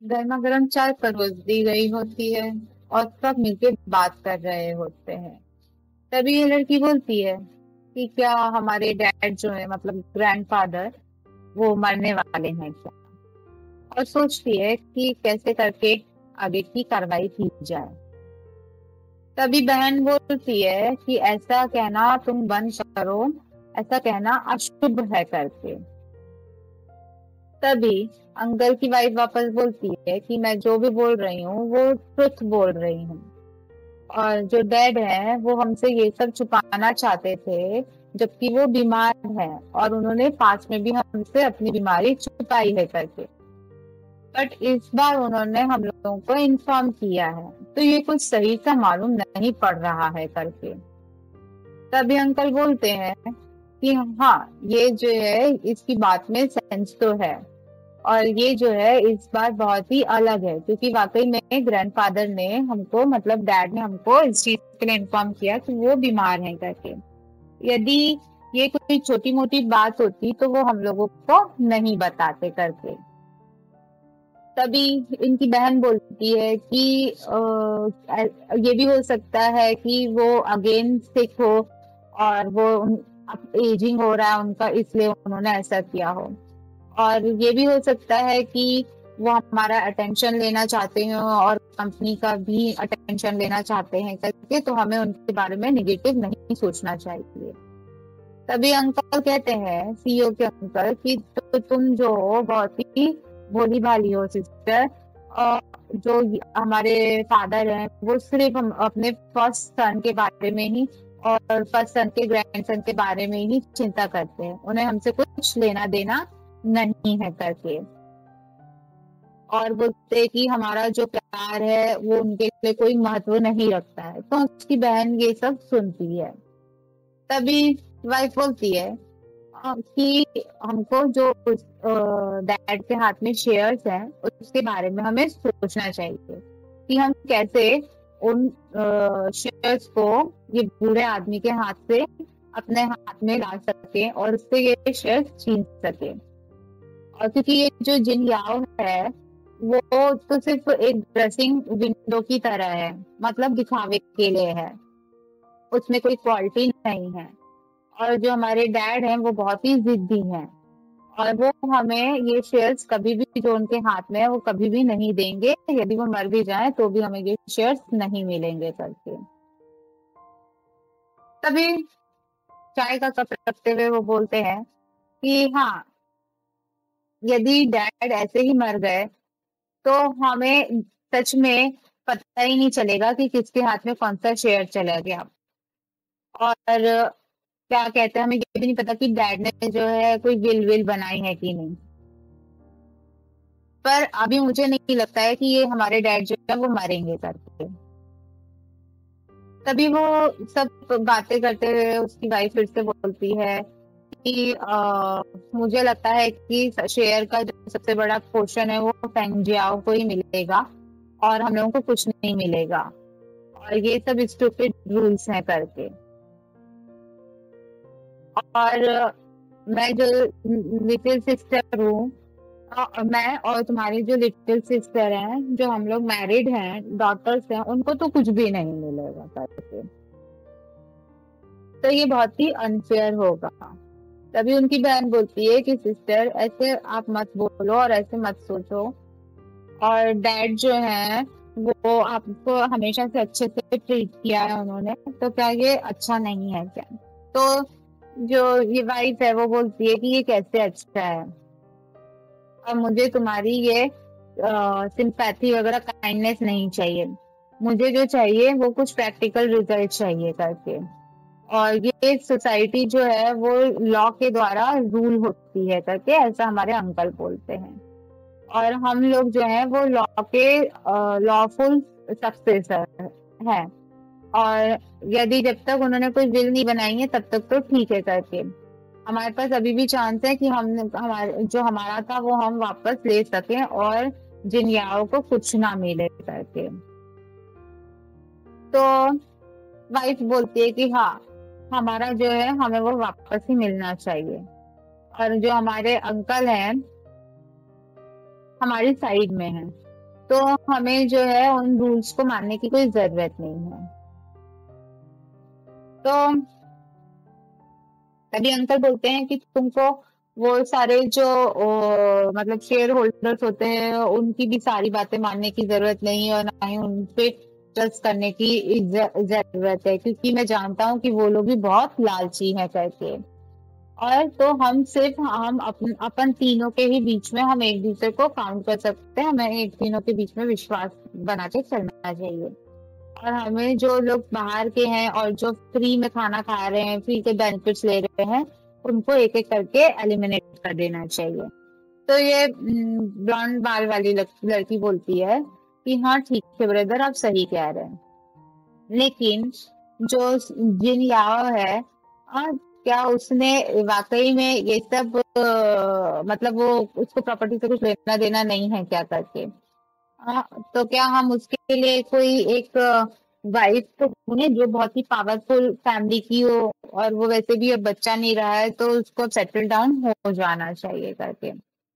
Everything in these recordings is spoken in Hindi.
गर्मा गर्म चाय परोस दी गई होती है और सब मिलके बात कर रहे होते हैं। तभी ये लड़की बोलती है कि क्या हमारे डैड जो है मतलब ग्रैंडफादर वो मरने वाले हैं क्या। और सोचती है कि कैसे करके आगे की कार्रवाई की जाए। तभी बहन बोलती है कि ऐसा कहना तुम बंद करो, ऐसा कहना अशुभ है करके। तभी अंकल की वाइफ वापस बोलती है कि मैं जो भी बोल रही हूँ वो ट्रुथ बोल रही हूँ, और जो डैड है वो हमसे ये सब छुपाना चाहते थे जबकि वो बीमार है, और उन्होंने पास में भी हमसे अपनी बीमारी छुपाई है करके। बट इस बार उन्होंने हम लोगों को इन्फॉर्म किया है, तो ये कुछ सही सा मालूम नहीं पड़ रहा है करके। तभी अंकल बोलते हैं कि हाँ, ये जो है इसकी बात में सेंस तो है, और ये जो है इस बार बहुत ही अलग है, क्योंकि वाकई में ग्रैंडफादर ने हमको मतलब डैड ने हमको इस चीज के लिए इन्फॉर्म किया कि वो बीमार हैं करके। यदि ये कोई छोटी मोटी बात होती तो वो हम लोगों को नहीं बताते करके। तभी इनकी बहन बोलती है कि ये भी हो सकता है कि वो अगेन सिक हो, और वो एजिंग हो रहा है उनका, इसलिए उन्होंने ऐसा किया हो। और ये भी हो सकता है कि वो हमारा अटेंशन लेना चाहते हैं और कंपनी का भी अटेंशन लेना चाहते हैं करके, तो हमें उनके बारे में नेगेटिव नहीं सोचना चाहिए। तभी अंकल कहते हैं, सीईओ के अंकल, कि तो तुम जो हो बहुत ही भोली भाली हो सिस्टर, और जो हमारे फादर हैं वो सिर्फ हम अपने फर्स्ट सन के बारे में ही और फर्स्ट सन के ग्रैंडसन के बारे में ही चिंता करते हैं, उन्हें हमसे कुछ लेना देना नहीं है करके। और बोलते हैं कि हमारा जो प्यार है वो उनके लिए कोई महत्व नहीं रखता है। तो उसकी बहन ये सब सुनती है। तभी वाइफ बोलती है कि हमको जो डैड के हाथ में शेयर्स हैं उसके बारे में हमें सोचना चाहिए कि हम कैसे उन शेयर्स को ये बूढ़े आदमी के हाथ से अपने हाथ में ला सके और उससे ये शेयर्स छीन सके। और क्योंकि ये जो जिन याओ है वो तो सिर्फ एक ड्रेसिंग विंडो की तरह है, मतलब दिखावे के लिए है, उसमें कोई क्वालिटी नहीं है। और जो हमारे डैड हैं वो बहुत ही जिद्दी हैं, और वो हमें ये शेयर्स कभी भी जो उनके हाथ में है वो कभी भी नहीं देंगे, यदि वो मर भी जाए तो भी हमें ये शेयर्स नहीं मिलेंगे करके। तभी चाय का कप रखते हुए वो बोलते हैं कि हाँ, यदि डैड ऐसे ही मर गए तो हमें सच में पता ही नहीं चलेगा कि किसके हाथ में कौन सा शेयर चला गया। और क्या कहते हैं, हमें ये भी नहीं पता कि डैड ने जो है कोई विल बनाई है कि नहीं। पर अभी मुझे नहीं लगता है कि ये हमारे डैड जो है वो मरेंगे करके। तभी वो सब बातें करते हुए उसकी वाइफ फिर से बोलती है कि मुझे लगता है कि शेयर का जो सबसे बड़ा पोर्शन है वो फेंग जियाओ को ही मिलेगा, और हम लोगों को कुछ नहीं मिलेगा, और ये सब स्टूपिड रूल्स हैं करके। और मैं जो लिटिल सिस्टर हूँ, मैं और तुम्हारी जो लिटिल सिस्टर हैं, जो हम लोग मैरिड हैं, डॉटर्स हैं, उनको तो कुछ भी नहीं मिलेगा करके। तो ये बहुत ही अनफेयर होगा। तभी उनकी बहन बोलती है कि सिस्टर ऐसे आप मत बोलो और ऐसे मत सोचो, और डैड जो है वो आपको हमेशा से अच्छे से ट्रीट किया है उन्होंने, तो क्या ये अच्छा नहीं है क्या। तो जो ये वाइफ है वो बोलती है कि ये कैसे अच्छा है, और मुझे तुम्हारी ये सिंपैथी वगैरह काइंडनेस नहीं चाहिए, मुझे जो चाहिए वो कुछ प्रैक्टिकल रिजल्ट चाहिए करके। और ये सोसाइटी जो है वो लॉ के द्वारा रूल होती है करके, ऐसा हमारे अंकल बोलते हैं। और हम लोग जो है वो लॉ के लॉफुल सक्सेसर है, और यदि जब तक उन्होंने कोई विल नहीं बनाई है तब तक तो ठीक है करके। हमारे पास अभी भी चांस है कि हम हमारे जो हमारा था वो हम वापस ले सकें, और जिन याओं को कुछ ना मिले करके। तो वाइफ बोलती है कि हाँ, हमारा जो है हमें वो वापस ही मिलना चाहिए, और जो हमारे अंकल हैं हमारी साइड में हैं। तो हमें जो है उन रूल्स को मानने की कोई जरूरत नहीं है। तो तभी अंकल बोलते हैं कि तुमको वो सारे जो मतलब शेयर होल्डर्स होते हैं उनकी भी सारी बातें मानने की जरूरत नहीं है और ना ही उन पे ट्रस्ट करने की जरूरत है, क्योंकि मैं जानता हूँ कि वो लोग भी बहुत लालची हैं करके। और तो हम अपन तीनों के ही बीच में हम एक दूसरे को काउंट कर सकते हैं, हमें एक तीनों के बीच में विश्वास बना के चलना चाहिए। और हमें जो लोग बाहर के हैं और जो फ्री में खाना खा रहे हैं, फ्री के बेनिफिट्स ले रहे हैं, उनको एक एक करके एलिमिनेट कर देना चाहिए। तो ये ब्लॉन्ड बाल वाली लड़की बोलती है कि हाँ ठीक है ब्रदर, आप सही कह रहे हैं, लेकिन जो जिन याओ है, क्या उसने वाकई में ये सब मतलब वो उसको प्रॉपर्टी से कुछ लेना देना नहीं है क्या करके? तो क्या हम उसके लिए कोई एक वाइफ तो ढूंढे जो बहुत ही पावरफुल फैमिली की हो, और वो वैसे भी अब बच्चा नहीं रहा है तो उसको सेटल डाउन हो जाना चाहिए करके।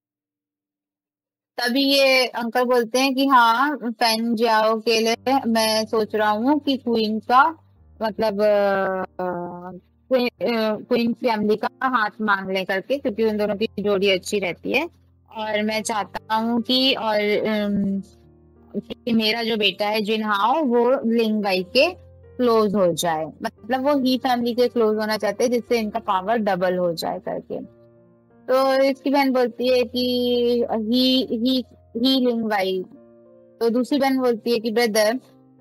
तभी ये अंकल बोलते हैं कि हाँ फैन जाओ के लिए मैं सोच रहा हूँ कि क्वीन का मतलब क्वीन फैमिली का हाथ मांग ले करके, क्योंकि उन दोनों की जोड़ी अच्छी रहती है। और मैं चाहता हूँ कि कि मेरा जो बेटा है जिनहाओ वो लिंग वाई के क्लोज हो जाए, मतलब वो ही फैमिली के क्लोज होना चाहते हैं जिससे इनका पावर डबल हो जाए करके। तो इसकी बहन बोलती है कि ही ही ही लिंग वाई। तो दूसरी बहन बोलती है कि ब्रदर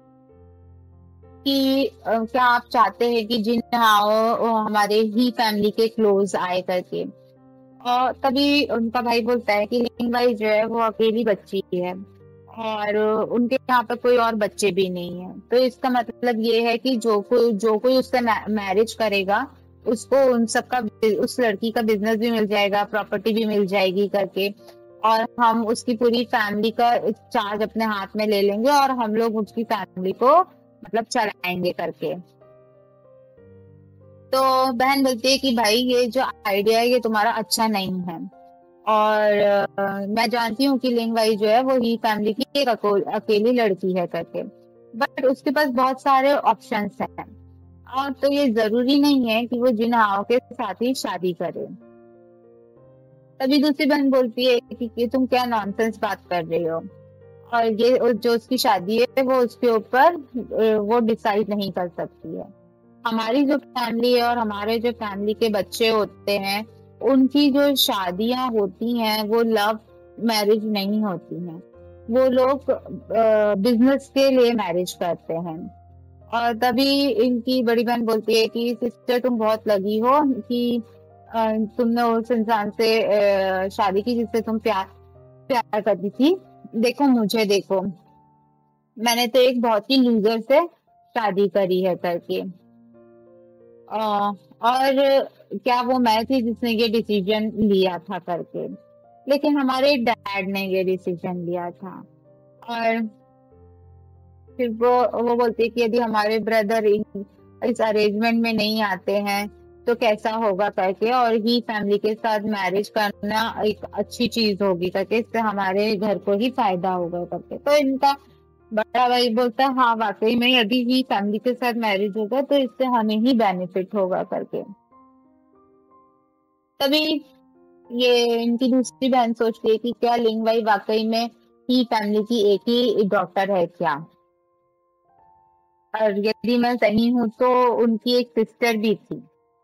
कि क्या आप चाहते हैं कि जिनहाओ हमारे ही फैमिली के क्लोज आए करके? और तभी उनका भाई बोलता है कि लिंग वाई जो है वो अकेली बच्ची है और उनके यहाँ पे कोई और बच्चे भी नहीं है, तो इसका मतलब ये है कि जो कोई उससे मैरिज करेगा उसको उन सबका उस लड़की का बिजनेस भी मिल जाएगा, प्रॉपर्टी भी मिल जाएगी करके, और हम उसकी पूरी फैमिली का चार्ज अपने हाथ में ले लेंगे और हम लोग उसकी फैमिली को मतलब चलाएंगे करके। तो बहन बोलती है कि भाई ये जो आइडिया है ये तुम्हारा अच्छा नहीं है, और मैं जानती हूँ कि लिंग वाई जो है वो ही फैमिली की एक अकेली लड़की है करके, बट उसके पास बहुत सारे ऑप्शंस हैं, और तो ये जरूरी नहीं है कि वो जिनहाओ के साथ ही शादी करे। तभी दूसरी बहन बोलती है कि तुम क्या नॉनसेंस बात कर रही हो, और ये जो उसकी शादी है वो उसके ऊपर वो डिसाइड नहीं कर सकती है। हमारी जो फैमिली है और हमारे जो फैमिली के बच्चे होते हैं उनकी जो शादियां होती हैं वो लव मैरिज नहीं होती हैं, वो लोग बिजनेस के लिए मैरिज करते हैं। और तभी इनकी बड़ी बहन बोलती है कि सिस्टर तुम बहुत लगी हो कि तुमने उस इंसान से शादी की जिससे तुम प्यार प्यार करती थी, देखो मुझे देखो, मैंने तो एक बहुत ही लूजर से शादी करी है करके। और क्या वो मैं थी जिसने ये डिसीजन लिया था करके, लेकिन हमारे डैड ने ये डिसीजन लिया था। और फिर वो बोलती है कि यदि हमारे ब्रदर इस अरेंजमेंट में नहीं आते हैं तो कैसा होगा करके, और ही फैमिली के साथ मैरिज करना एक अच्छी चीज होगी करके, इससे हमारे घर को ही फायदा होगा करके। तो इनका बड़ा भाई बोलता है हाँ वाकई में यदि ही फैमिली के साथ मैरिज होगा तो इससे हमें ही बेनिफिट होगा करके। तभी ये इनकी दूसरी बहन सोचती है कि क्या लिंग वाई वाकई में ही फैमिली की एक ही डॉटर है क्या, और यदि मैं सही हूँ तो उनकी एक सिस्टर भी थी।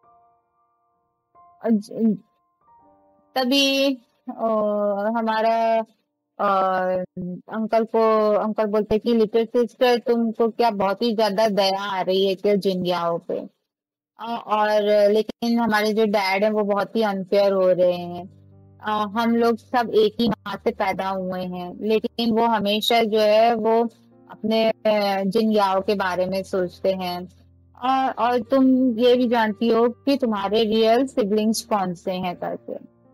तभी हमारा अंकल बोलते कि लिटिल सिस्टर तुमको क्या बहुत ही ज्यादा दया आ रही है क्या जिंगियाओं पे? और लेकिन हमारे जो डैड है वो बहुत ही अनफेयर हो रहे हैं। हम लोग सब एक ही माँ से पैदा हुए हैं, लेकिन वो हमेशा जो है वो अपने जिंगियाओं के बारे में सोचते हैं। और तुम ये भी जानती हो कि तुम्हारे रियल सिबलिंग्स कौन से हैं करके।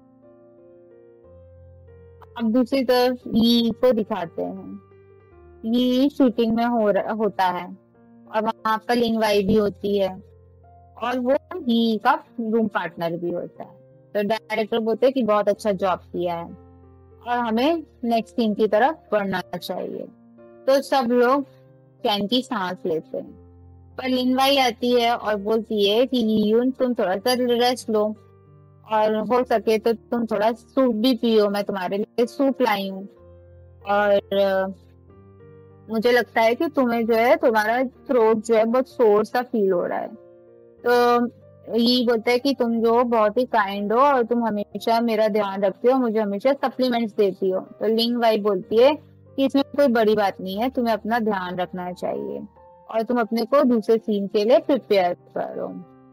अब दूसरी तरफ ये को दिखाते हैं, ये शूटिंग में होता है और वहां पर लिंग वाई भी होती है और वो ही का रूम पार्टनर भी होता है। तो डायरेक्टर बोलते हैं कि बहुत अच्छा जॉब किया है। और हमें नेक्स्ट सीन की तरफ बढ़ना चाहिए। तो सब लोग चैन की सांस लेते हैं। पर लिनवाई आती है और बोलती है कि यून तुम थोड़ा सा रेस्ट लो, और हो सके तो तुम थोड़ा सूप भी पियो, मैं तुम्हारे लिए सूप लाई हूँ। और मुझे लगता है कि तुम्हें जो है तुम्हारा थ्रोट जो है बहुत सोर सा फील हो रहा है। तो ये बोलता है कि तुम जो बहुत ही काइंड हो और तुम हमेशा मेरा ध्यान रखते हो, मुझे हमेशा सप्लीमेंट्स देती हो। तो लिंग वाई बोलती है कि इसमें कोई बड़ी बात नहीं है, तुम्हें अपना ध्यान रखना चाहिए और तुम अपने को दूसरे सीन के लिए प्रिपेयर करो।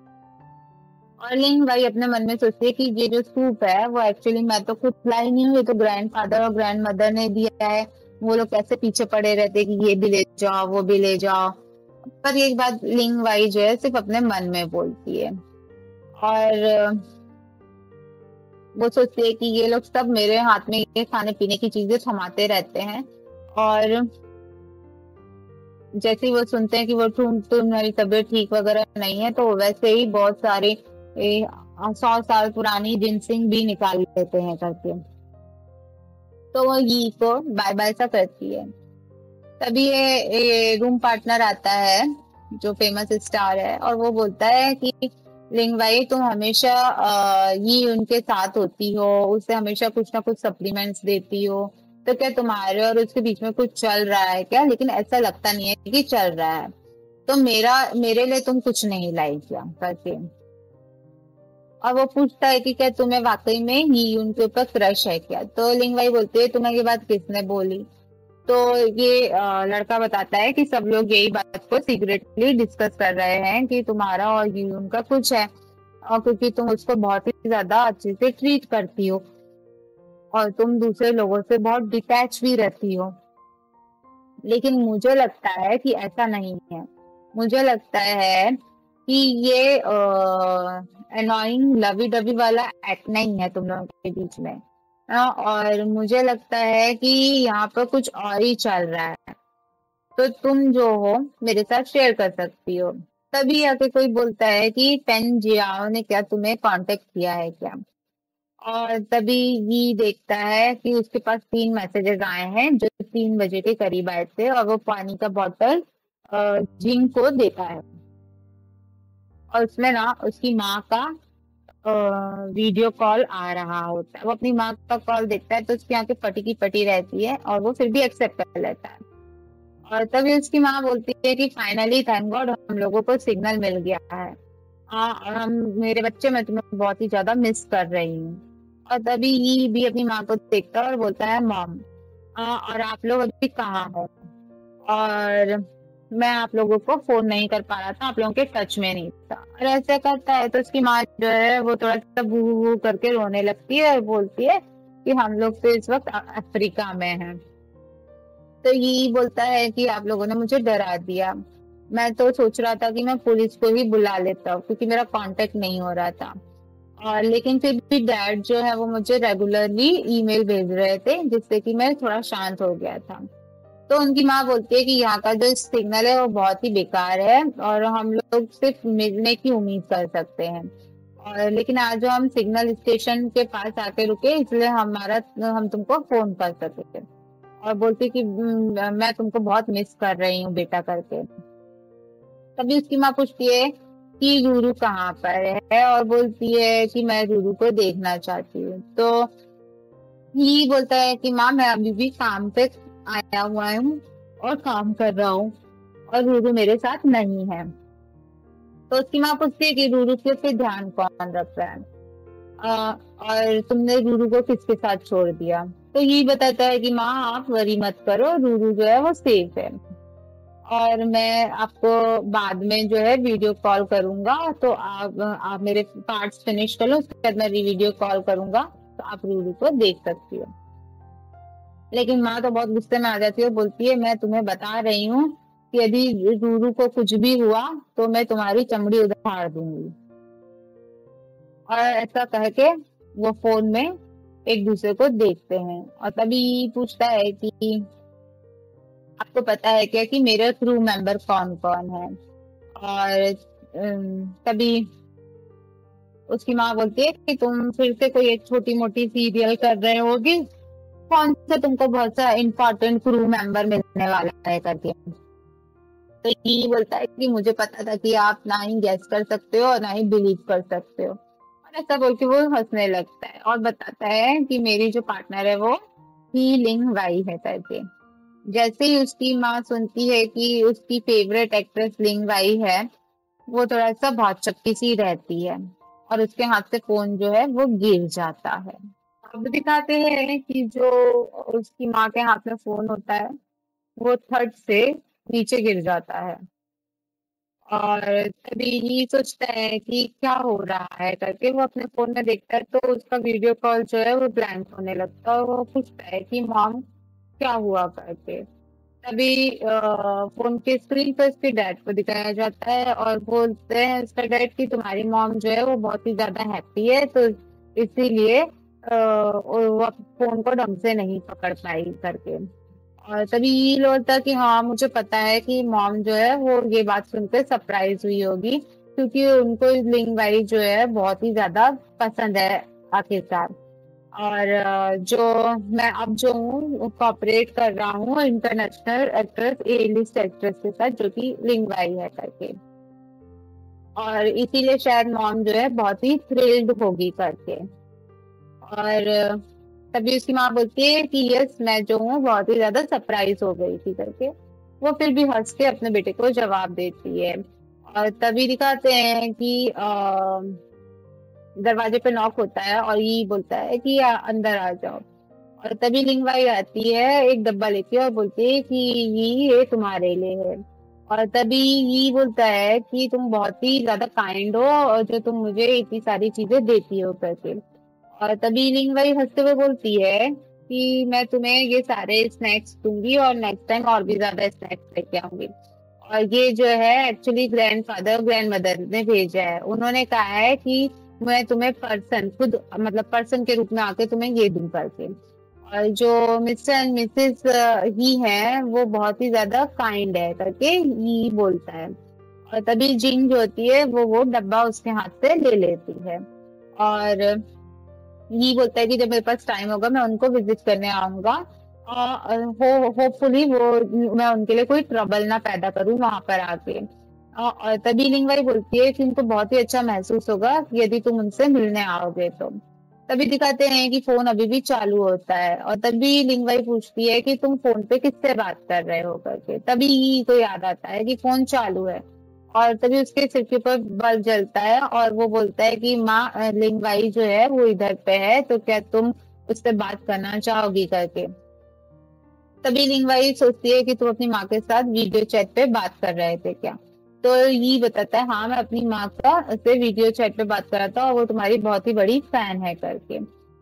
और लिंग भाई अपने मन में सोचती है कि ये जो सूप है वो एक्चुअली मैं तो खुद लाई नहीं हूँ, ये तो ग्रैंडफादर और ग्रैंड मदर ने दिया है। वो लोग कैसे पीछे पड़े रहते कि ये भी ले जाओ वो भी ले जाओ। पर एक बात लिंग वाई जो है सिर्फ अपने मन में बोलती है। और वो सोचती है कि ये लोग सब मेरे हाथ में ये खाने पीने की चीजें थमाते रहते हैं, और जैसे ही वो सुनते हैं कि वो तुम्हारी तबीयत ठीक वगैरह नहीं है, तो वैसे ही बहुत सारे 100 साल पुरानी जिनसिंग भी निकाल लेते हैं करके। तो वो यी को बाय बाय सा करती है। तभी ये रूम पार्टनर आता है जो फेमस स्टार है, और वो बोलता है कि लिंग भाई तुम हमेशा ये उनके साथ होती हो, उसे हमेशा कुछ ना कुछ सप्लीमेंट्स देती हो, तो क्या तुम्हारे और उसके बीच में कुछ चल रहा है क्या? लेकिन ऐसा लगता नहीं है कि चल रहा है। तो मेरे लिए तुम कुछ नहीं लाई क्या करके। और वो पूछता है कि क्या तुम्हें वाकई में ही उनके ऊपर क्रश है क्या? तो लिंग भाई बोलते है तुम्हें ये बात किसने बोली? तो ये लड़का बताता है कि सब लोग यही बात को सीक्रेटली डिस्कस कर रहे हैं कि तुम्हारा और यून का कुछ है, और क्योंकि तुम उसको बहुत ही ज्यादा अच्छे से ट्रीट करती हो और तुम दूसरे लोगों से बहुत डिटैच भी रहती हो। लेकिन मुझे लगता है कि ऐसा नहीं है। मुझे लगता है कि ये अनोइंग लवी डबी वाला एक्ट नहीं है तुम लोगों के बीच में। और मुझे लगता है कि यहाँ पर कुछ और ही चल रहा है, तो तुम जो हो मेरे साथ शेयर कर सकती हो। तभी आके कोई बोलता है कि पेन जियाओ ने क्या तुम्हें कांटेक्ट किया है क्या? और तभी ये देखता है कि उसके पास 3 मैसेजेस आए हैं जो 3 बजे के करीब आए थे, और वो पानी का बॉटल जिंग को देता है, और उसमें ना उसकी माँ का वीडियो कॉल आ रहा होता है। वो अपनी माँ का कॉल देखता है तो उसकी आंखें पटी की पटी रहती है, और वो फिर भी एक्सेप्ट कर लेता है। और तभी उसकी माँ बोलती है कि फाइनली थैंक गॉड हम लोगों को सिग्नल मिल गया है। हाँ, और हम मेरे बच्चे मैं तुम्हें बहुत ही ज्यादा मिस कर रही हूँ। और तभी ये भी अपनी माँ को देखता है और बोलता है मॉम, और आप लोग अभी कहाँ हो? और मैं आप लोगों को फोन नहीं कर पा रहा था, आप लोगों के टच में नहीं था। और ऐसे करता है तो उसकी माँ जो है वो थोड़ा सा बू बू करके रोने लगती है और बोलती है कि हम लोग तो इस वक्त अफ्रीका में हैं। तो ये बोलता है कि आप लोगों ने मुझे डरा दिया। मैं तो सोच रहा था कि मैं पुलिस को ही बुला लेता हूँ क्योंकि मेरा कांटेक्ट नहीं हो रहा था। और लेकिन फिर भी डैड जो है वो मुझे रेगुलरली ईमेल भेज रहे थे जिससे कि मैं थोड़ा शांत हो गया था। तो उनकी माँ बोलती है कि यहाँ का जो सिग्नल है वो बहुत ही बेकार है और हम लोग सिर्फ मिलने की उम्मीद कर सकते हैं। और लेकिन आज जो हम सिग्नल स्टेशन के पास आके रुके इसलिए हम तुमको फोन कर सके। और बोलती कि मैं तुमको बहुत मिस कर रही हूँ बेटा करके। तभी उसकी माँ पूछती है कि रूरू कहाँ पर है, और बोलती है कि मैं रूरू को देखना चाहती हूँ। तो ही बोलता है कि माँ मैं अभी भी काम पे आया हुआ हूँ और काम कर रहा हूँ और रूरू मेरे साथ नहीं है। तो उसकी माँ पूछती है कि रूरू के पे ध्यान कौन रख रहा है, और तुमने रूरू को किसके साथ छोड़ दिया? तो ये बताता है कि माँ आप वरी मत करो, रूरू जो है वो सेफ है, और मैं आपको बाद में जो है वीडियो कॉल करूंगा। तो आप मेरे पार्ट्स फिनिश कर लो, उसके बाद मैं वीडियो कॉल करूंगा तो आप रूरू को देख सकती हो। लेकिन माँ तो बहुत गुस्से में आ जाती है और बोलती है मैं तुम्हें बता रही हूँ कि यदि रूरू को कुछ भी हुआ तो मैं तुम्हारी चमड़ी उधार दूंगी। और ऐसा कह के वो फोन में एक दूसरे को देखते हैं। और तभी पूछता है कि आपको पता है क्या कि मेरे क्रू मेंबर कौन कौन है? और तभी उसकी माँ बोलती है कि तुम फिर से कोई एक छोटी मोटी सीरियल कर रहे होगी कौन सा तुमको बहुत सा इम्पोर्टेंट क्रू मेंबर मिलने वाला है करके। तो ये बोलता है कि मुझे पता था कि आप ना ही गैस कर सकते हो और ना ही बिलीव कर सकते हो। और ऐसा बोल के वो हंसने लगता है और बताता है कि मेरी जो पार्टनर है वो ही लिंग वाई है करके। जैसे ही उसकी माँ सुनती है कि उसकी फेवरेट एक्ट्रेस लिंग वाई है, वो थोड़ा सा बहुत चक्की सी रहती है और उसके हाथ से फोन जो है वो गिर जाता है। अब दिखाते हैं कि जो उसकी माँ के हाथ में फोन होता है वो थर्ड से नीचे गिर जाता है। और तभी ये सोचता है कि क्या हो रहा है करके, वो अपने फोन में देखता है तो उसका वीडियो कॉल जो है वो ब्लैंक होने लगता है और वो पूछता है कि मॉम क्या हुआ करके। तभी फोन के स्क्रीन पर उसके डैड को दिखाया जाता है और बोलते हैं उसका डैड कि तुम्हारी मॉम जो है वो बहुत ही ज्यादा हैप्पी है, तो इसीलिए वो फोन को ढंग से नहीं पकड़ पाई करके। और तभी ये बोलता कि हाँ मुझे पता है कि मॉम जो है वो ये बात सुनकर सरप्राइज हुई होगी, क्योंकि उनको लिंग वाई जो है बहुत ही ज्यादा पसंद है आखिरकार। और जो मैं अब जो हूँ कॉपरेट कर रहा हूँ international actress A list actress के साथ जो कि लिंग वाई है करके। और इसीलिए शायद मॉम जो है बहुत ही थ्रिल्ड होगी करके। और तभी उसकी माँ बोलती है कि यस मैं जो हूँ बहुत ही ज्यादा सरप्राइज हो गई थी करके। वो फिर भी हंस के अपने बेटे को जवाब देती है। और तभी दिखाते हैं कि दरवाजे पे नॉक होता है और ये बोलता है कि अंदर आ जाओ। और तभी लिंगवाई आती है एक डब्बा लेके और बोलती है कि ये तुम्हारे लिए है। और तभी ये बोलता है कि तुम बहुत ही ज्यादा काइंड हो और जो तुम मुझे इतनी सारी चीजें देती हो करके। और तभी लिंगवाई हंसते हुए बोलती है कि मैं तुम्हें ये सारे स्नैक्स दूंगी और नेक्स्ट टाइम और भी ज्यादा स्नैक्स लेके आऊंगी। और ये जो है एक्चुअली ग्रैंडफादर ग्रैंड मदर ने भेजा है, उन्होंने कहा है कि मैं तुम्हें पर्सन खुद मतलब पर्सन के रूप में आके तुम्हें ये दूं करके। और जो मिस्टर एंड मिसेस ही है वो बहुत ही ज्यादा काइंड है करके ही बोलता है। और तभी जिंग जो होती है वो डब्बा उसके हाथ से ले लेती है। और ये बोलता है कि जब मेरे पास टाइम होगा मैं उनको विजिट करने आऊंगा होपफुली वो मैं उनके लिए कोई ट्रबल ना पैदा करूं वहां पर आके। और तभी लिंगवाई बोलती है कि उनको बहुत ही अच्छा महसूस होगा यदि तुम उनसे मिलने आओगे तो। तभी दिखाते हैं कि फोन अभी भी चालू होता है और तभी लिंगवाई पूछती है कि तुम फोन पे किससे बात कर रहे हो करके। तभी को याद आता है कि फोन चालू है। और तभी उसके सिर के ऊपर बल्ब जलता है और वो बोलता है कि माँ लिंगवाई जो है वो इधर पे है, तो क्या तुम उससे बात करना चाहोगी करके। तभी लिंगवाई सोचती है कि तुम अपनी माँ के साथ वीडियो चैट पे बात कर रहे थे क्या। तो ये बताता है हाँ मैं अपनी माँ का से वीडियो चैट पे बात कर रहा था और वो तुम्हारी बहुत ही बड़ी फैन है करके।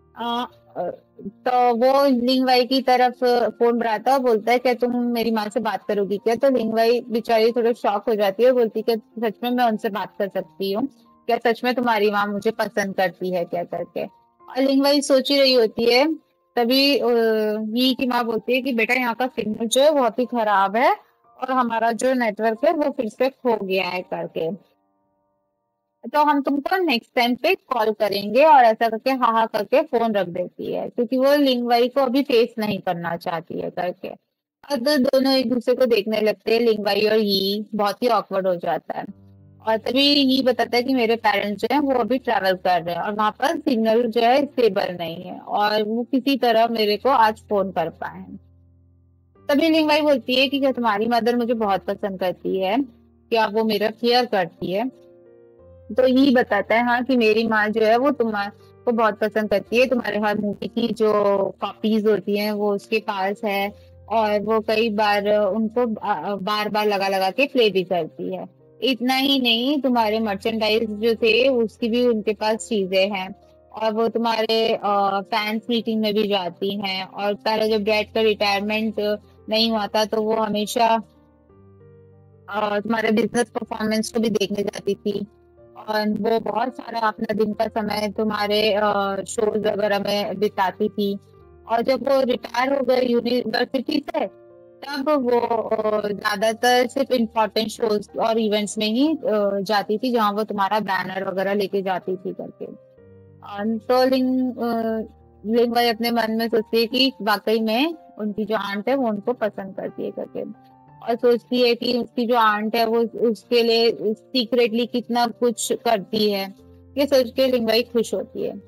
तो वो लिंगवाई की तरफ फोन बढ़ाता है और बोलता है क्या तुम मेरी माँ से बात करोगी क्या। तो लिंगवाई बेचारी थोड़ा शॉक हो जाती है और बोलती है कि सच में मैं उनसे बात कर सकती हूँ क्या, सच में तुम्हारी माँ मुझे पसंद करती है क्या करके। और लिंगवाई सोच ही रही होती है। तभी ये की माँ बोलती है कि बेटा यहाँ का सिग्नल जो है बहुत ही खराब है और हमारा जो नेटवर्क है वो फिर से खो गया है करके। तो हम तुमको नेक्स्ट टाइम पे कॉल करेंगे। और ऐसा करके हाँ हाँ करके फोन रख देती है क्योंकि वो लिंगवाई को अभी फेस नहीं करना चाहती है करके। और दोनों एक दूसरे को देखने लगते हैं, लिंगवाई और ये बहुत ही ऑकवर्ड हो जाता है। और तभी ये बताता है कि मेरे पेरेंट्स जो है वो अभी ट्रैवल कर रहे हैं और वहां पर सिग्नल जो है स्टेबल नहीं है और वो किसी तरह मेरे को आज फोन कर पाए। तभी लिंगवाई बोलती है कि क्या तुम्हारी मदर मुझे बहुत पसंद करती है, क्या वो मेरा केयर करती है। तो यही बताता है हाँ कि मेरी माँ जो है वो तुम्हारे बहुत पसंद करती है, तुम्हारे हर मूवी की जो कॉपीज होती हैं वो उसके पास है और वो कई बार उनको बार बार लगा लगा के प्ले भी करती है। इतना ही नहीं तुम्हारे मर्चेंडाइज जो थे उसकी भी उनके पास चीजें हैं और वो तुम्हारे फैंस मीटिंग में भी जाती हैं। और पहले जब डैड का रिटायरमेंट नहीं हुआ था तो वो हमेशा तुम्हारे बिजनेस परफॉर्मेंस को भी देखने जाती थी और वो बहुत सारा अपना दिन का समय तुम्हारे शोज वगैरह में बिताती थी। और जब वो रिटायर हो गए यूनिवर्सिटी से तब वो ज्यादातर सिर्फ इम्पोर्टेंट शोज और इवेंट्स में ही जाती थी जहाँ वो तुम्हारा बैनर वगैरह लेके जाती थी करके। तो लिंग भाई अपने मन में सोचती है कि वाकई में उनकी जो आंट है वो उनको पसंद करती है करके, और सोचती है कि उसकी जो आंट है वो उसके लिए सीक्रेटली कितना कुछ करती है। ये सोच के लिंग भाई खुश होती है,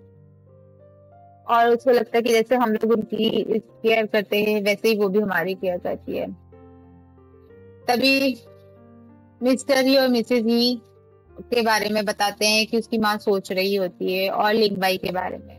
और उसको लगता है कि जैसे हम लोग उनकी केयर करते हैं वैसे ही वो भी हमारी केयर करती है। तभी मिस्टर ही और मिसेज ही के बारे में बताते हैं कि उसकी माँ सोच रही होती है और लिंग बाई के बारे में।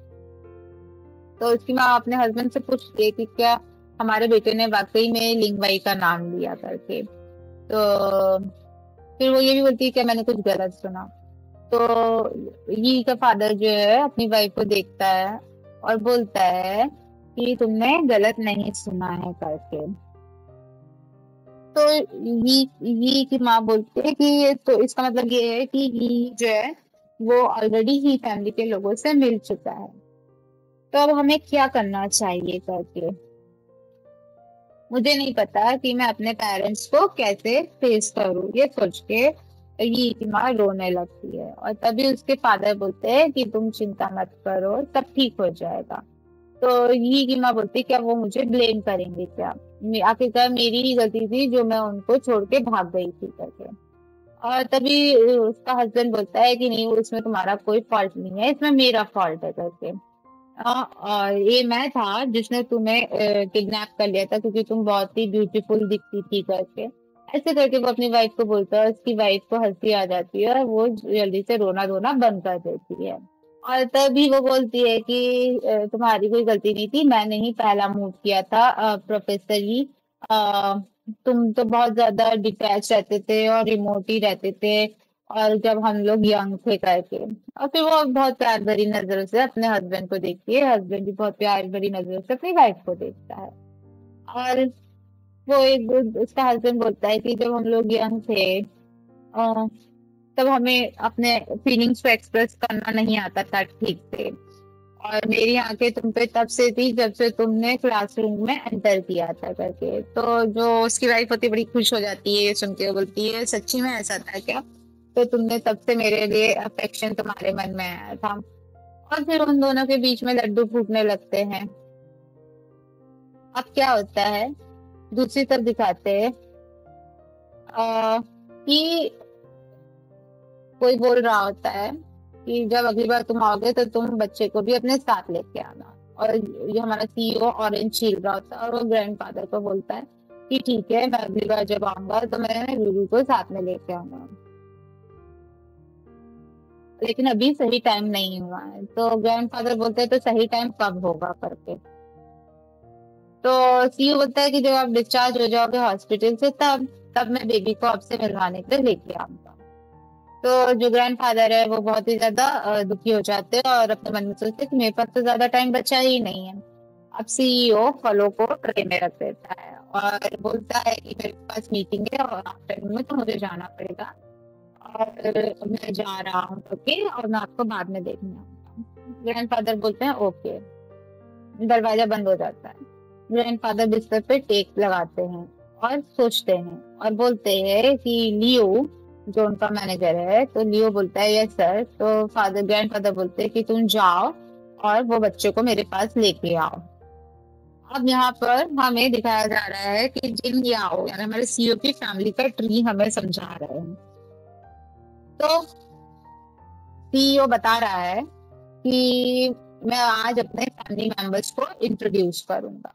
तो उसकी माँ अपने हस्बैंड से पूछती है कि क्या हमारे बेटे ने वाकई में लिंग बाई का नाम लिया करके। तो फिर वो ये भी बोलती है कि मैंने कुछ गलत सुना। तो ये का फादर जो है अपनी वाइफ को देखता है और बोलता है कि तुमने गलत नहीं सुना है करके। तो ये की माँ बोलती है कि ये तो इसका मतलब ये है कि ये जो है वो ऑलरेडी ही फैमिली के लोगों से मिल चुका है, तो अब हमें क्या करना चाहिए करके। मुझे नहीं पता कि मैं अपने पेरेंट्स को कैसे फेस करूं, ये सोच के ये की माँ रोने लगती है, और तभी उसके फादर बोलते हैं कि तुम चिंता मत करो, सब ठीक हो जाएगा। तो ये की माँ बोलती है क्या वो मुझे ब्लेम करेंगे क्या, आखिरकार मेरी ही गलती थी जो मैं उनको छोड़ के भाग गई थी करके। और तभी उसका हस्बैंड बोलता है कि नहीं, वो इसमें तुम्हारा कोई फॉल्ट नहीं है, इसमें मेरा फॉल्ट है करके। और ये मैं था जिसने तुम्हें किडनैप कर लिया था क्योंकि तुम बहुत ही ब्यूटीफुल दिखती थी करके। ऐसे करके वो अपनी वाइफ को बोलता है, उसकी वाइफ को हंसी आ जाती है और वो जल्दी से रोना धोना बंद कर देती है। और तभी वो बोलती है कि तुम्हारी कोई गलती नहीं थी, मैंने ही पहला मूव किया था प्रोफेसर ही। अ, तुम तो बहुत ज्यादा डिटैच रहते थे और रिमोट ही रहते थे, और जब हम लोग यंग थे करके। और फिर वो बहुत प्यार भरी नजरों से अपने हस्बैंड को देखती है, हस्बैंड भी बहुत प्यार भरी नजरों से अपनी वाइफ को देखता है। और वो एक उसका हस्बैंड बोलता है कि जब हम लोग यंग थे तब हमें अपने फीलिंग्स को एक्सप्रेस करना नहीं आता था ठीक से, और मेरी आंखें तुम पे तब से थी जब से तुमने क्लासरूम में एंटर किया था करके। तो जो उसकी वाइफ होती है बड़ी खुश हो जाती है ये सुन के, बोलती है सच्ची में ऐसा था क्या, तो तुमने तब से मेरे लिए अफेक्शन तुम्हारे मन में आया था। और फिर उन दोनों के बीच में लड्डू फूटने लगते हैं। अब क्या होता है, दूसरी तरफ दिखाते हैं कि कोई बोल रहा होता है कि जब अगली बार तुम आओगे तो तुम बच्चे को भी अपने साथ लेके आना। और ये हमारा सीईओ ऑरेंज छील रहा होता है और वो ग्रैंडफादर को बोलता है कि ठीक है, मैं अगली बार जब आऊंगा तो मैं रूरू को साथ में लेके आऊंगा, लेकिन अभी सही टाइम नहीं हुआ है। तो ग्रैंडफादर बोलते हैं तो सही टाइम कब होगा करके। तो सीईओ बोलता है कि जब आप डिस्चार्ज हो जाओगे हॉस्पिटल से तब तब मैं बेबी को आपसे मिलवाने के लिए लेके आऊंगा। तो जो ग्रैंडफादर है वो बहुत ही ज्यादा दुखी हो जाते हैं और अपने मन में सोचते हैं कि मेरे पास तो ज्यादा टाइम बचा ही नहीं है। अब सीईओ फलों को ट्रे में रख देता है और बोलता है कि मेरे पास मीटिंग है और आफ्टरनून में तो मुझे जाना पड़ेगा, और मैं जा रहा हूँ ओके, और मैं आपको बाद में देखने आऊंगा। ग्रैंडफादर बोलते हैं ओके। दरवाजा बंद हो जाता है। ग्रैंडफादर बिस्तर पे टेक लगाते हैं और सोचते हैं और बोलते हैं कि लियो जो उनका मैनेजर है, तो लियो बोलता है यस सर। तो फादर ग्रैंडफादर बोलते हैं कि तुम जाओ और वो बच्चे को मेरे पास लेके आओ। अब यहाँ पर हमें दिखाया जा रहा है कि जिन याओ यानी हमारे सीईओ की फैमिली का ट्री हमें समझा रहे हैं। तो सीईओ बता रहा है कि मैं आज अपने फैमिली मेंबर्स को इंट्रोड्यूस करूंगा।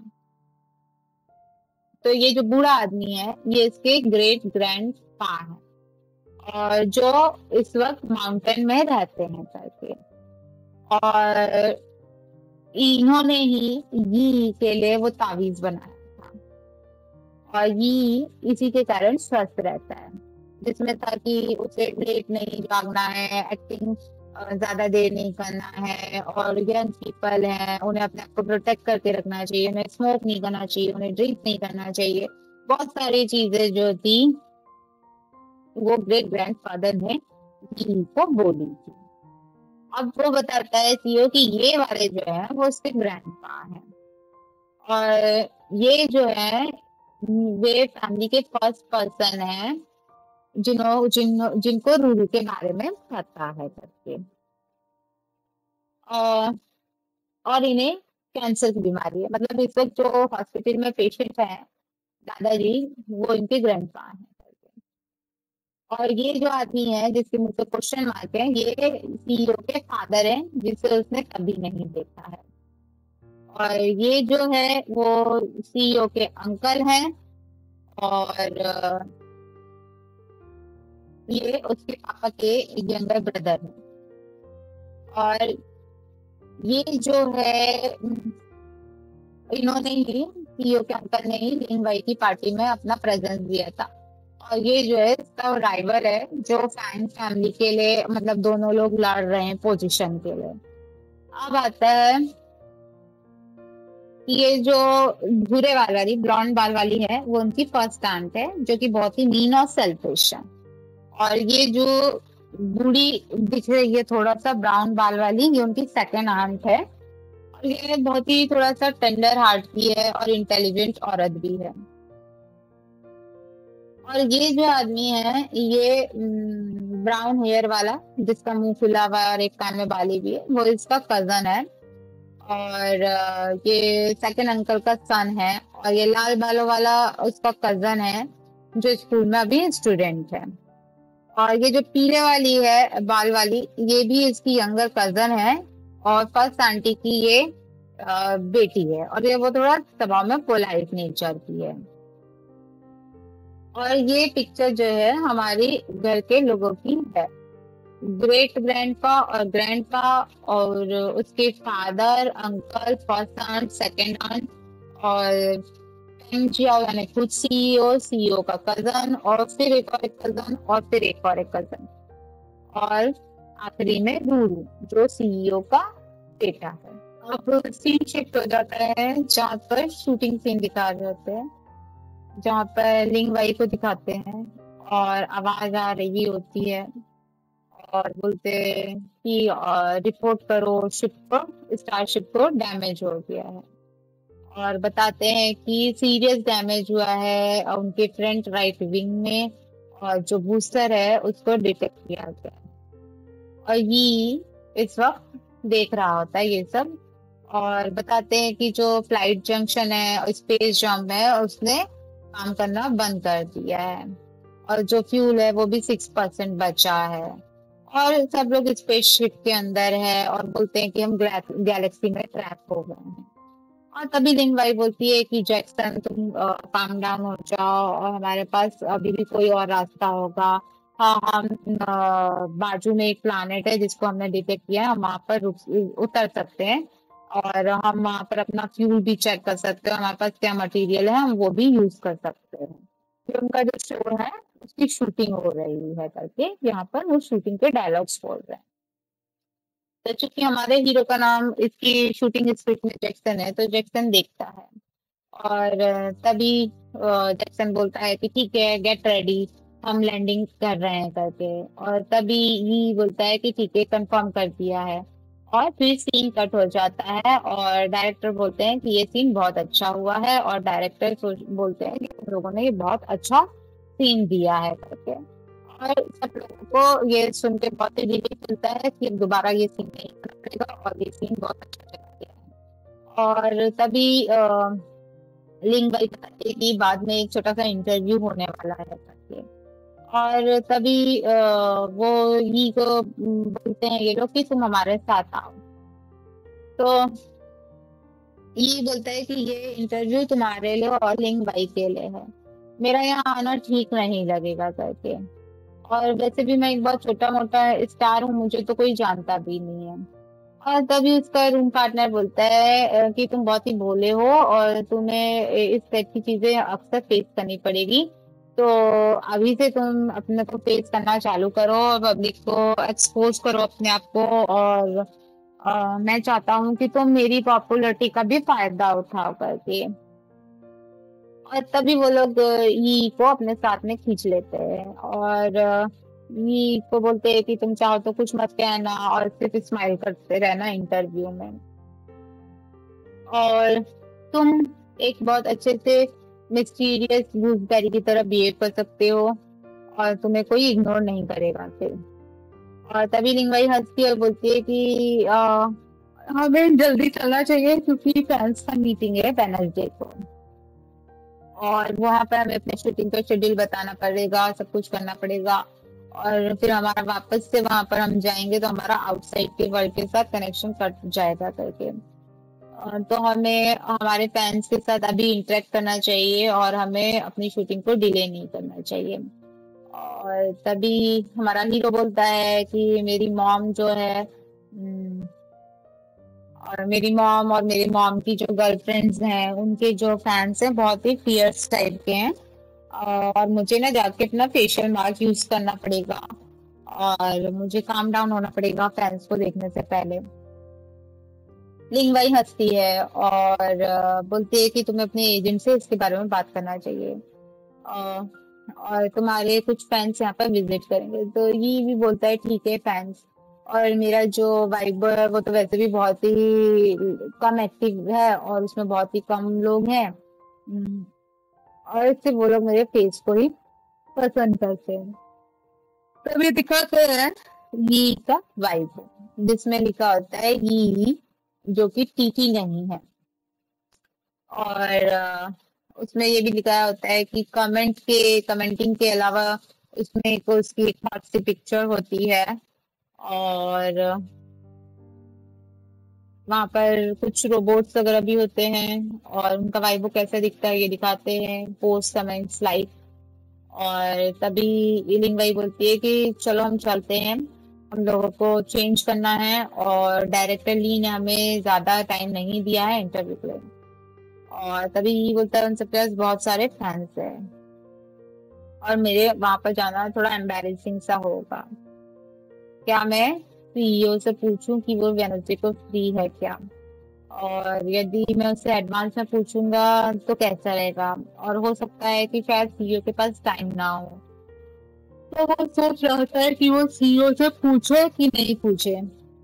तो ये जो बूढ़ा आदमी है ये इसके ग्रेट ग्रैंड पा है, और जो इस वक्त माउंटेन में रहते हैं करके। और इन्होंने ही ये के लिए वो तावीज बनाया था, और ये इसी के कारण स्वस्थ रहता है, जिसमें था कि उसे लेट नहीं जागना है, एक्टिंग ज्यादा देर नहीं करना है, और यंग पीपल हैं उन्हें अपने आप को प्रोटेक्ट करके रखना चाहिए, उन्हें स्मोक नहीं करना चाहिए, उन्हें ड्रिंक नहीं करना चाहिए। बहुत सारी चीजें जो थी वो ग्रेट ग्रैंडफादर ने को बोली थी। अब वो बताता है सीईओ कि ये वाले जो है वो उसके ग्रैंडपा हैं, और ये जो है वे फैमिली के फर्स्ट पर्सन है जिनको रूरू के बारे में पता है करके। और और इन्हें कैंसर की बीमारी है। मतलब इस वक्त जो हॉस्पिटल में पेशेंट है दादाजी, वो इनके ग्रैंडपा हैं। और ये जो आदमी है जिसके मुंह पे क्वेश्चन मार्क है, ये सीईओ के फादर हैं, जिसे उसने कभी नहीं देखा है। और ये जो है वो सीईओ के अंकल हैं, और ये उसके पापा के यंगर ब्रदर हैं। और ये जो है इन्होंने ही, सीईओ के अंकल ने ही लिन वाई की पार्टी में अपना प्रेजेंस दिया था। और ये जो है इसका राइवल है, जो फैन फैमिली के लिए, मतलब दोनों लोग लड़ रहे हैं पोजीशन के लिए। अब आता है कि ये जो भूरे बाल वाली, ब्लॉन्ड बाल वाली है, वो उनकी फर्स्ट आंट है, जो कि बहुत ही मीन और सेल्फिश है। और ये जो बूढ़ी दिख रही है थोड़ा सा ब्राउन बाल वाली, ये उनकी सेकंड आंट है। और ये बहुत ही थोड़ा सा टेंडर हार्ट की है और इंटेलिजेंट औरत भी है। और ये जो आदमी है, ये ब्राउन हेयर वाला, जिसका मुंह खुला हुआ है और एक कान में बाली भी है, वो इसका कजन है। और ये सेकंड अंकल का सन है। और ये लाल बालों वाला उसका कजन है, जो स्कूल में अभी स्टूडेंट है। और ये जो पीले वाली है बाल वाली, ये भी इसकी यंगर कजन है, और फर्स्ट आंटी की ये बेटी है। और ये वो थोड़ा स्वभाव में पोलाइट नेचर की है। और ये पिक्चर जो है हमारे घर के लोगों की है, ग्रेट ग्रैंडपा और ग्रैंडपा, और उसके father, uncle, first aunt, second aunt, और जियाओ यानी खुद सीईओ, सीईओ का कजन, और फिर एक और एक कजन, और फिर एक और एक कजन, और आखिरी में रूरू, जो सीईओ का बेटा है। अब सीन शिफ्ट हो जाता है जहाँ पर शूटिंग सीन दिखा रहे होते हैं, जहाँ पर लिंग वाई को दिखाते हैं, और आवाज आ रही होती है, और बोलते हैं कि रिपोर्ट करो शिप को, स्टारशिप को डैमेज हो गया है। और बताते हैं कि सीरियस डैमेज हुआ है और उनके फ्रंट राइट विंग में, और जो बूस्टर है उसको डिटेक्ट किया गया है। और ये इस वक्त देख रहा होता है ये सब। और बताते हैं कि जो फ्लाइट जंक्शन है और स्पेस जंप है, उसने काम करना बंद कर दिया है, और जो फ्यूल है वो भी 6% बचा है। और सब लोग स्पेसशिप के अंदर है और बोलते हैं कि हम गैलेक्सी में ट्रैप हो गए हैं। और तभी लिंग वाई बोलती है कि जैक्सन तुम काम डाउन हो जाओ, और हमारे पास अभी भी कोई और रास्ता होगा। हाँ, हम बाजू में एक प्लानेट है जिसको हमने डिटेक्ट किया है, हम वहां पर उतर सकते हैं, और हम वहां पर अपना फ्यूल भी चेक कर सकते हैं, हमारे पास क्या मटेरियल है हम वो भी यूज कर सकते हैं। फिर उनका जो शो है उसकी शूटिंग हो रही है करके, यहाँ पर वो शूटिंग के डायलॉग्स बोल रहे हैं। तो चूंकि हमारे हीरो का नाम इसकी शूटिंग स्क्रिप्ट में जैक्सन है, तो जैक्सन देखता है। और तभी जैक्सन बोलता है कि ठीक है, गेट रेडी, हम लैंडिंग कर रहे हैं करके। और तभी ये बोलता है कि ठीक है, कंफर्म कर दिया है। और फिर सीन कट हो जाता है, और डायरेक्टर बोलते हैं कि ये सीन बहुत अच्छा हुआ है, और डायरेक्टर बोलते हैं कि तुम लोगों ने ये बहुत अच्छा सीन दिया है करके। और सब लोगों को ये सुन के बहुत ही रिलीफ मिलता है कि अब दोबारा ये सीन नहीं करना पड़ेगा, और ये सीन बहुत अच्छा चला गया है। और तभी लिंग वाई बताते हैं कि बाद में एक छोटा सा इंटरव्यू होने वाला है करके। और तभी वो ही को बोलते हैं ये लोग कि तुम हमारे साथ आओ। तो ये बोलता है कि ये इंटरव्यू तुम्हारे लिए और लिंग वाई के लिए है, मेरा यहाँ आना ठीक नहीं लगेगा करके। और वैसे भी मैं एक बहुत छोटा मोटा स्टार हूँ, मुझे तो कोई जानता भी नहीं है। और तभी उसका रूम पार्टनर बोलता है कि तुम बहुत ही भोले हो, और तुम्हें इस टाइप की चीजें अक्सर फेस करनी पड़ेगी। तो अभी से तुम अपने को फेस करना चालू करो, और पब्लिक को एक्सपोज करो अपने आप को। और मैं चाहता हूँ कि तुम मेरी पॉपुलैरिटी का भी फायदा उठाओ करके। और तभी वो लोग ई को अपने साथ में खींच लेते हैं, और ई को बोलते हैं कि तुम चाहो तो कुछ मत कहना, और सिर्फ स्माइल करते रहना इंटरव्यू में, और तुम एक बहुत अच्छे से मिस्टीरियस गूसबेरी की तरह बिहेव कर सकते हो, और तुम्हें कोई इग्नोर नहीं करेगा फिर। और तभी लिंगवाई हंसती है और बोलती है कि हमें जल्दी चलना चाहिए क्योंकि फैंस का मीटिंग है वेडनेसडे को, और वहां पर हमें अपने शूटिंग का शेड्यूल बताना पड़ेगा, सब कुछ करना पड़ेगा। और फिर हमारा वापस से वहां पर हम जाएंगे तो हमारा आउटसाइड के वर्ल्ड के साथ कनेक्शन कट जाएगा करके। तो हमें हमारे फैंस के साथ अभी इंटरेक्ट करना चाहिए और हमें अपनी शूटिंग को डिले नहीं करना चाहिए। और तभी हमारा हीरो बोलता है कि मेरी मॉम जो है, और मेरी मॉम और मेरी मॉम की जो गर्लफ्रेंड्स हैं उनके जो फैंस हैं बहुत ही फियर्स टाइप के हैं, और मुझे ना जाके अपना फेशियल मास्क यूज करना पड़ेगा और मुझे काम डाउन होना पड़ेगा फैंस को देखने से पहले। लिंग वही हंसती है और बोलती है कि तुम्हें अपने एजेंट से इसके बारे में बात करना चाहिए, अ, और तुम्हारे कुछ फैंस यहाँ पर विजिट करेंगे। तो ये भी बोलता है ठीक है फैंस, और मेरा जो वाइब है वो तो वैसे भी बहुत ही कम एक्टिव है और उसमें बहुत ही कम लोग हैं। और इससे वो लोग मेरे फेस को ही पसंद करते हैं। तभी दिखाते हैं ये का वाइब, जिसमें लिखा होता है ये, जो कि टीटी नहीं है। और उसमें ये भी लिखा होता है कि कमेंटिंग के अलावा उसमें एक उसकी एक हॉट सी पिक्चर होती है, और वहां पर कुछ रोबोट्स वगैरह भी होते हैं और उनका वाइब वो कैसा दिखता है ये दिखाते हैं, पोस्ट कमेंट्स लाइक। और तभी इलिंग वही बोलती है कि चलो हम चलते हैं, हम लोगों को चेंज करना है, और डायरेक्टर ली ने हमें ज्यादा टाइम नहीं दिया है इंटरव्यू के लिए। और तभी ये बोलता है उन सबके पास बहुत सारे फैंस हैं और मेरे वहां पर जाना थोड़ा एम्बैरेसिंग सा होगा। क्या मैं सीईओ से पूछूं कि वो वेडनेसडे को फ्री है क्या? और यदि मैं उससे एडवांस में पूछूंगा तो कैसा रहेगा? और हो सकता है कि शायद सीईओ के पास टाइम ना हो। तो वो सोच रहा होता है कि वो सीईओ से पूछे कि नहीं पूछे,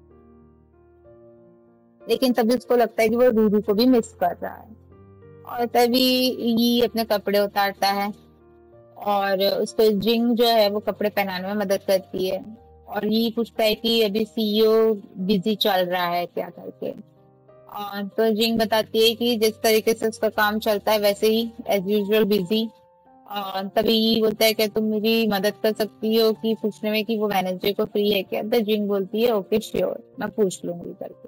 लेकिन तभी उसको लगता है कि वो रूरू को भी मिस कर रहा है। और तभी ये अपने कपड़े उतारता है और उसको जिंग जो है वो कपड़े पहनाने में मदद करती है। और ये पूछता है कि अभी सीईओ बिजी चल रहा है क्या करके। तो जिंग बताती है कि जिस तरीके से उसका काम चलता है वैसे ही एज यूजुअल बिजी। तभी ये बोलता है कि तुम मेरी मदद कर सकती हो कि पूछने में कि वो वेडनेसडे को फ्री है क्या? तो जिंग बोलती है ओके श्योर, मैं पूछ लूंगी करके।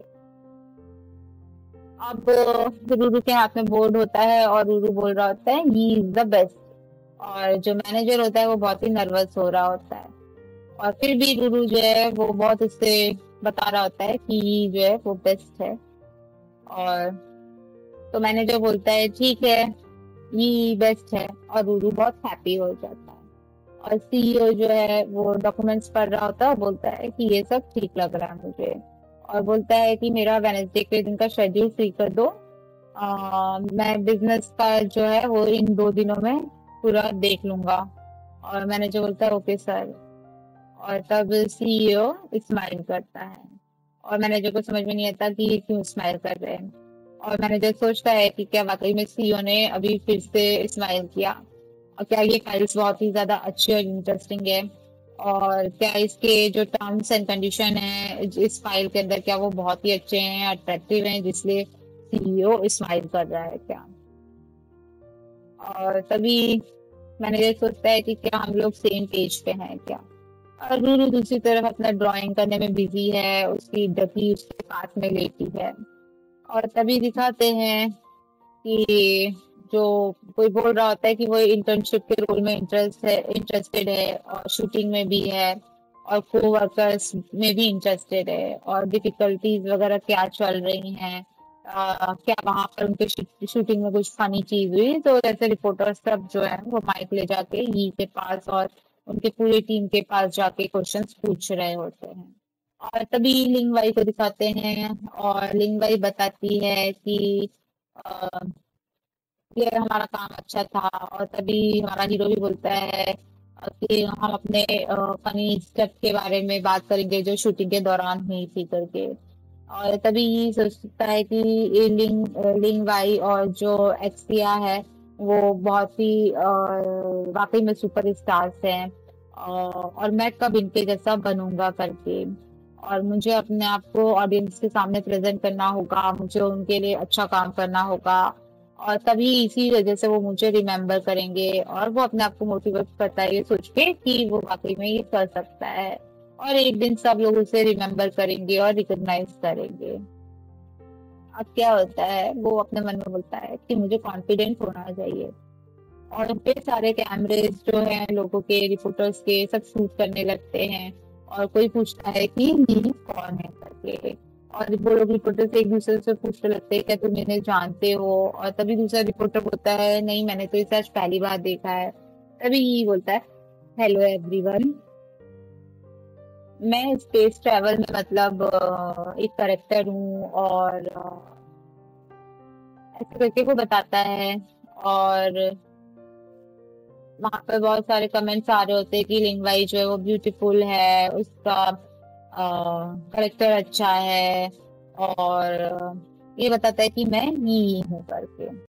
अब रूरू के हाथ में बोर्ड होता है और रूरू बोल रहा होता है ही इज द बेस्ट, और जो मैनेजर होता है वो बहुत ही नर्वस हो रहा होता है। और फिर भी रूरू जो है वो बहुत उससे बता रहा होता है कि ये जो है वो बेस्ट है। और तो मैनेजर बोलता है ठीक है ये बेस्ट है, और रूरू बहुत हैप्पी हो जाता है। और सीईओ जो है वो डॉक्यूमेंट्स पढ़ रहा होता है और बोलता है कि ये सब ठीक लग रहा है मुझे, और बोलता है कि मेरा वेडनेसडे के दिन का शेड्यूल फ्री कर दो। मैं बिजनेस का जो है वो इन 2 दिनों में पूरा देख लूंगा। और मैनेजर बोलता है ओके सर। और तब सीईओ स्माइल करता है, और मैनेजर को समझ में नहीं आता कि ये क्यों स्माइल कर रहे हैं। और मैनेजर सोचता है कि क्या वाकई में सीईओ ने अभी फिर से स्माइल किया, और क्या ये फाइल्स बहुत ही ज्यादा अच्छी और इंटरेस्टिंग है, और क्या इसके जो टर्म्स एंड कंडीशन है इस फाइल के अंदर क्या वो बहुत ही अच्छे हैं, अट्रैक्टिव हैं, जिसलिए सीईओ स्माइल कर रहा है क्या? और तभी मैनेजर सोचता है कि क्या हम लोग सेम पेज पे हैं क्या? और रूरू दूसरी तरफ अपना ड्राइंग करने में बिजी है, उसकी डकी उसके पास में लेटी है। और तभी दिखाते हैं कि जो कोई बोल रहा होता है कि वो इंटर्नशिप के रोल में इंटरेस्टेड है और शूटिंग में भी है और को वर्कर्स में भी इंटरेस्टेड है, और डिफिकल्टीज वगैरह क्या चल रही हैं, क्या वहां पर उनके शूटिंग में कुछ फनी चीज हुई। तो ऐसे रिपोर्टर्स सब जो है वो माइक ले जाके ही के पास और उनके पूरी टीम के पास जाके क्वेश्चंस पूछ रहे होते हैं। और तभी लिंगवाई को दिखाते हैं, और लिंगवाई बताती है कि अ, ये हमारा काम अच्छा था। और तभी हमारा हीरो भी बोलता है कि हम अपने फनी स्टेप के बारे में बात करेंगे जो शूटिंग के दौरान हुई थी करके। और तभी ये सोचता है कि ये लिंग वाई और जो एक्सिया है वो बहुत ही वाकई में सुपर स्टार्स हैं, और मैं कब इनके जैसा बनूंगा करके। और मुझे अपने आप को ऑडियंस के सामने प्रेजेंट करना होगा, मुझे उनके लिए अच्छा काम करना होगा और तभी इसी वजह से वो मुझे रिमेम्बर करेंगे और वो अपने आप को मोटिवेट करता है ये सोच के कि वो वाकई में ये कर सकता है और एक दिन सब लोग उसे रिमेम्बर करेंगे और रिकॉग्नाइज करेंगे। अब क्या होता है, वो अपने मन में बोलता है कि मुझे कॉन्फिडेंट होना चाहिए और उन पे सारे कैमरेज जो हैं लोगों के, रिपोर्टर्स के, सब शूट करने लगते हैं और कोई पूछता है कि ये कौन है करके और वो लोग रिपोर्टर्स एक दूसरे से पूछने लगते हैं क्या तुम इन्हें जानते हो, और तभी दूसरा रिपोर्टर बोलता है नहीं मैंने तो इसे आज पहली बार देखा है। तभी ये बोलता है हेलो एवरीवन, मैं स्पेस ट्रैवल में मतलब एक करेक्टर हूँ और ऐसे करके वो बताता है। और वहां पे बहुत सारे कमेंट्स आ रहे होते हैं कि लिंगवाई जो है वो ब्यूटीफुल है, उसका करेक्टर अच्छा है और ये बताता है कि मैं ये हूँ करके।